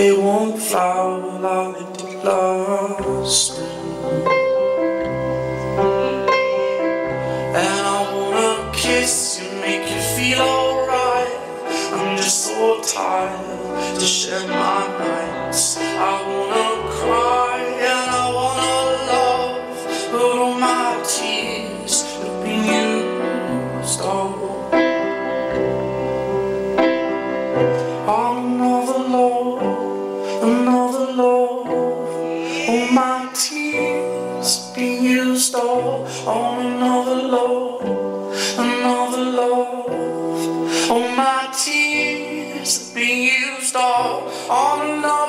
they won't flower like they did last spring. And I wanna kiss you, make you feel alright. I'm just so tired to share my nights. I wanna cry and I wanna love, but all my tears have been used all on another love, another love. All my tears have been used all on another love, another love. All my tears have been used all on another